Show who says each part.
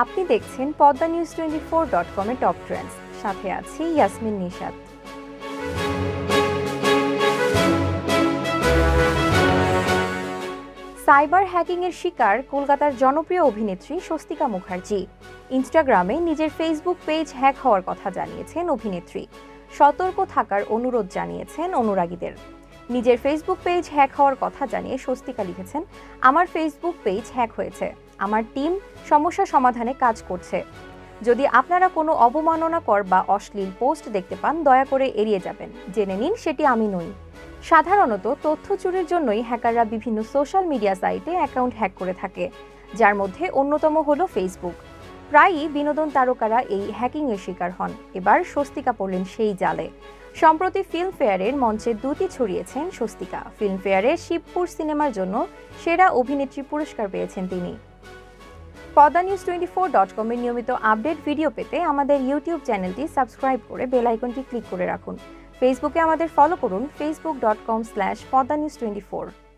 Speaker 1: আপনি দেখছেন Padmanews24.com এর টপ ট্রেন্ডস, সাথে আছি ইয়াসমিন নিশাত। সাইবার হ্যাকিং এর শিকার কলকাতার জনপ্রিয় অভিনেত্রী স্বস্তিকা মুখার্জি। ইনস্টাগ্রামে নিজের ফেসবুক পেজ হ্যাক হওয়ার কথা জানিয়েছেন অভিনেত্রী। সতর্ক থাকার অনুরোধ জানিয়েছেন অনুরাগীদের। নিজের ফেসবুক পেজ হ্যাক হওয়ার কথা জানিয়ে স্বস্তিকা লিখেছেন, আমার ফেসবুক পেজ হ্যাক হয়েছে, আমার টিম সমস্যা সমাধানে কাজ করছে। যদি আপনারা কোনো অবমাননাকর বা অশ্লীল পোস্ট দেখতে পান, দয়া করে এড়িয়ে যাবেন, জেনে নিন সেটি আমি নই। সাধারণত তথ্য চুরির জন্যই হ্যাকাররা বিভিন্ন সোশ্যাল মিডিয়া সাইটে অ্যাকাউন্ট হ্যাক করে থাকে, যার মধ্যে অন্যতম হলো ফেসবুক। প্রায়ই বিনোদন তারকারা এই হ্যাকিংয়ের শিকার হন। এবার স্বস্তিকা পড়লেন সেই জালে। সম্প্রতি ফিল্মফেয়ারের মঞ্চে দুটি ছড়িয়েছেন স্বস্তিকা। ফিল্মফেয়ারে শিবপুর সিনেমার জন্য সেরা অভিনেত্রী পুরস্কার পেয়েছেন তিনি। Padmanews24.com এর নিয়মিত আপডেট ভিডিও পেতে আমাদের ইউটিউব চ্যানেলটি সাবস্ক্রাইব করে বেল আইকনটি ক্লিক করে রাখুন। ফেসবুকে আমাদের ফলো করুন facebook.com/Padmanews24।